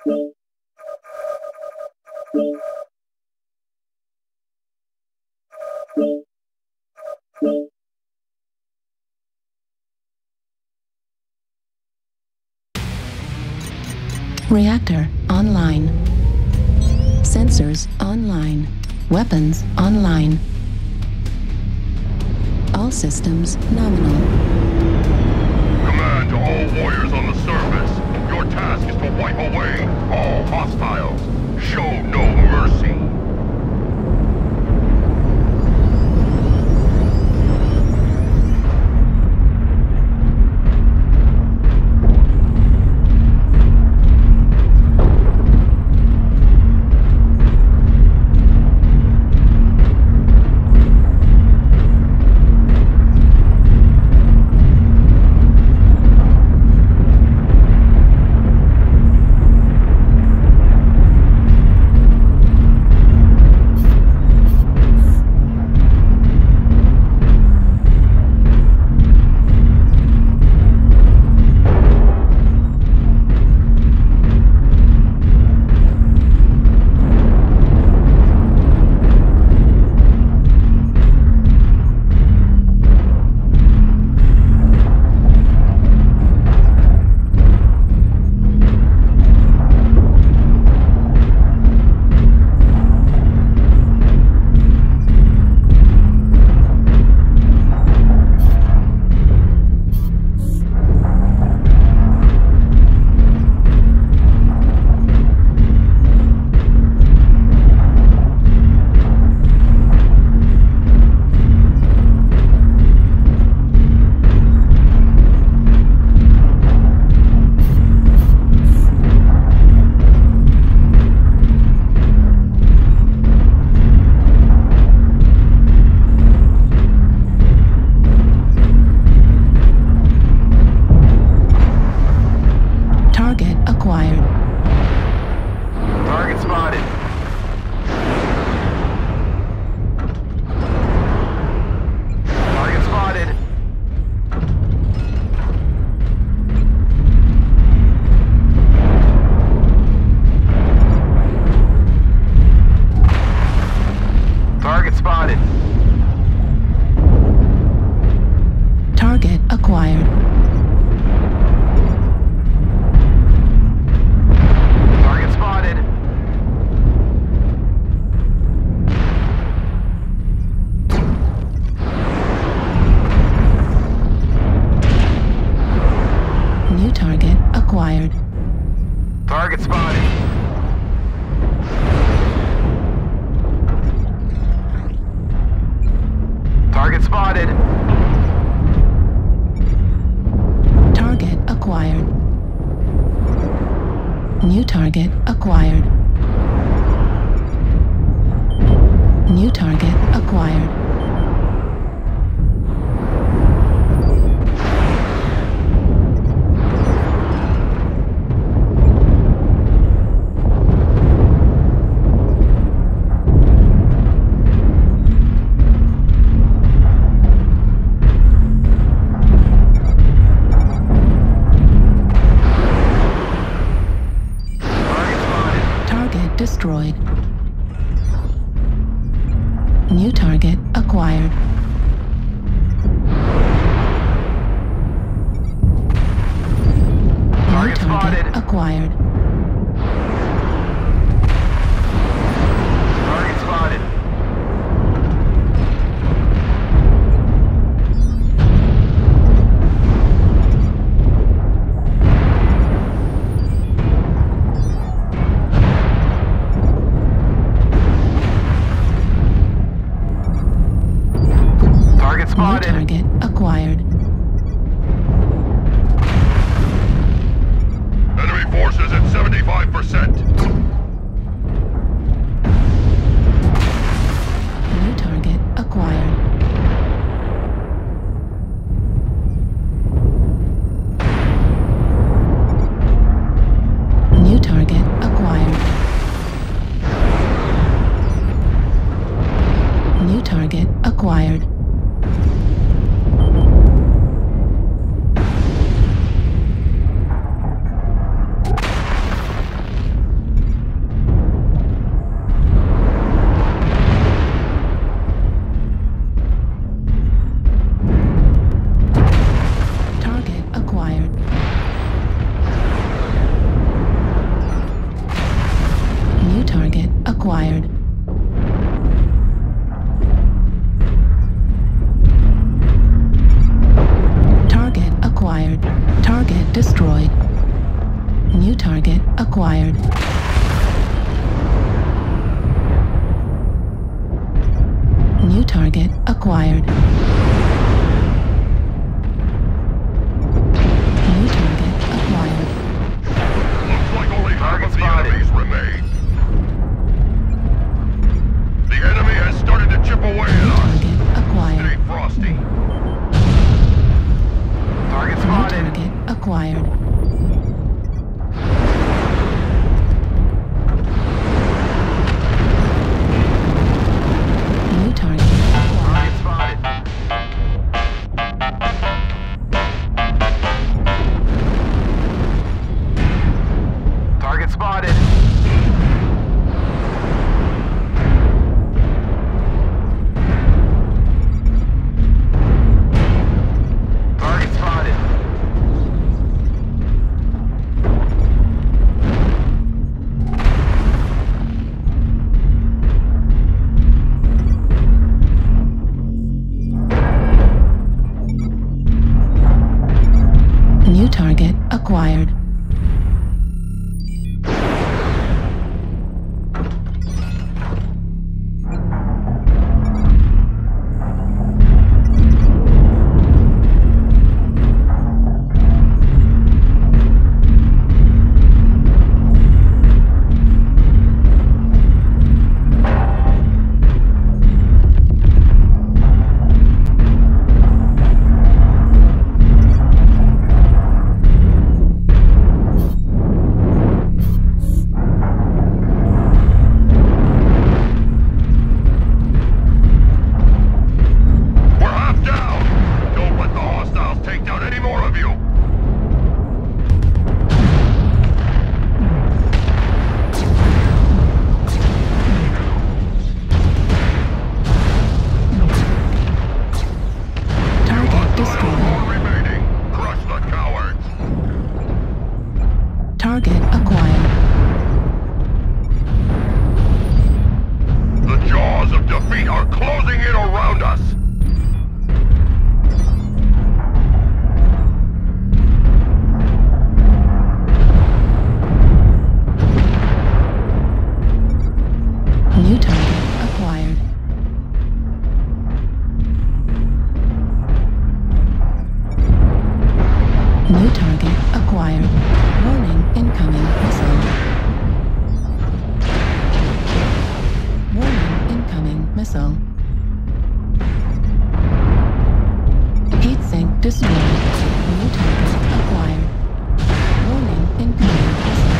Reactor online. Sensors online. Weapons online. All systems nominal. Command to all warriors on the surface. Your task is to wipe away all hostiles. Show no mercy. Target spotted. Target spotted. Target acquired. New target acquired. New target acquired. Destroyed. New target acquired. New target acquired. Target spotted. New target acquired. Enemy forces at 75%. New target acquired. New target acquired. New target acquired. destroyed. New target acquired. New target acquired. New target acquired. Looks like only half Target of the spotted. enemies remain. The enemy has started to chip away New at us. target acquired. Stay frosty. Target New spotted. target acquired. New target acquired. Target spotted. Target spotted. Target spotted. New target acquired. We're half down. Don't let the hostiles take down any more of you. Target destroyed. Four remaining. Crush the cowards. Target acquired. The jaws of defeat are closing in around us. New target acquired. New target acquired. Warning, incoming missile. Warning, incoming missile. Heat sink destroyed. New target acquired. Warning, incoming missile.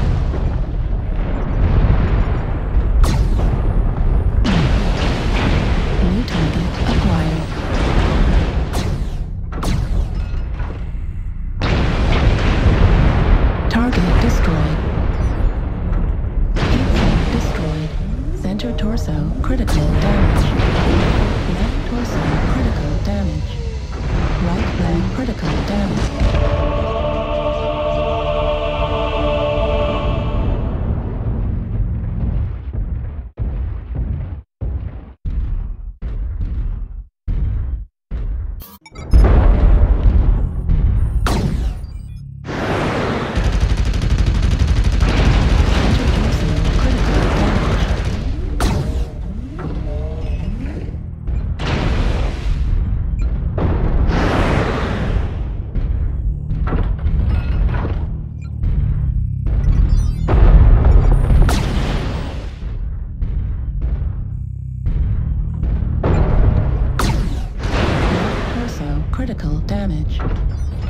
New target acquired. Target destroyed. Heat sink destroyed. Center torso critical damage. Left torso critical damage. Right leg critical damage. Center torso critical damage. Left torso critical damage.